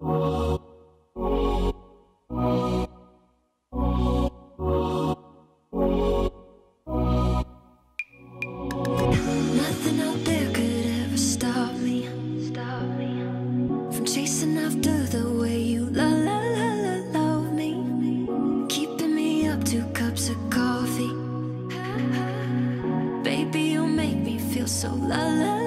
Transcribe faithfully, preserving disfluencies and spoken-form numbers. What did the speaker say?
Nothing out there could ever stop me, stop me from chasing after the way you la la la la love me, keeping me up two cups of coffee. Baby, you make me feel so la la.